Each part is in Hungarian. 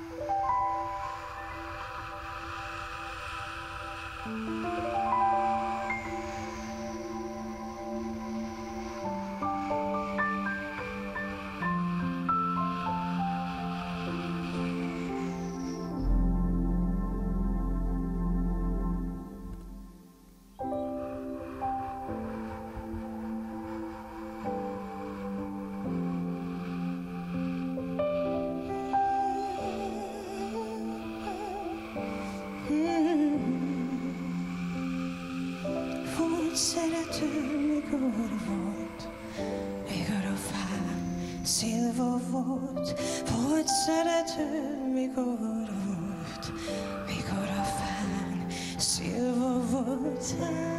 Szerető, mikor volt, mikor a fám szilva volt. Volt szerető, mikor volt, mikor a fám szilva volt.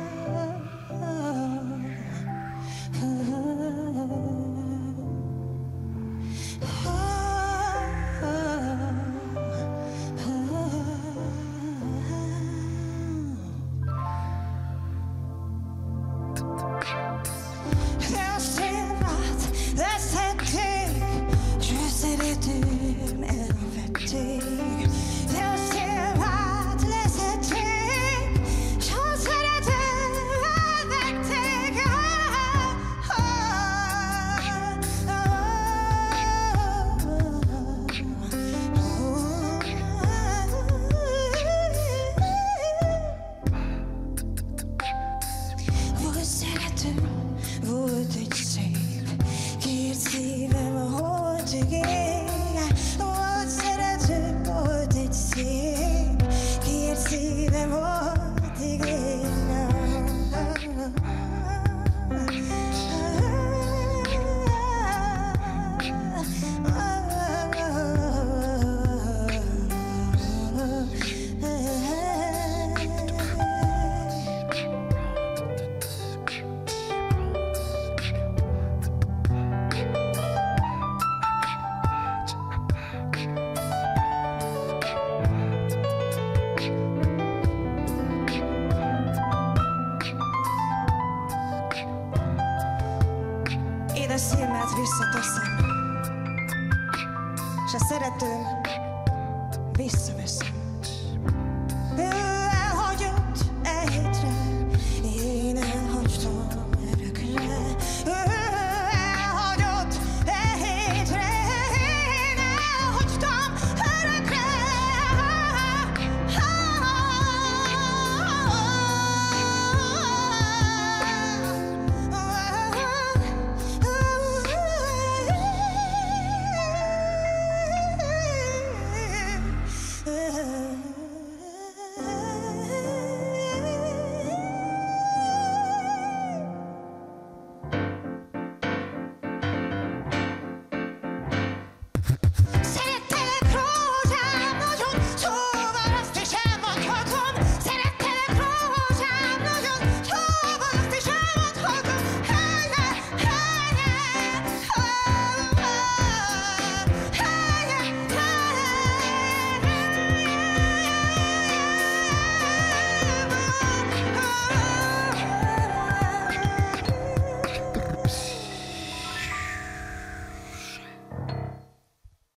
Volt egy szép, kért szívem a holtig ég. Volt szerető, volt egy szép, kért szívem holtig ég. Édes szilmát visszateszem, s a szeretőm visszaveszem.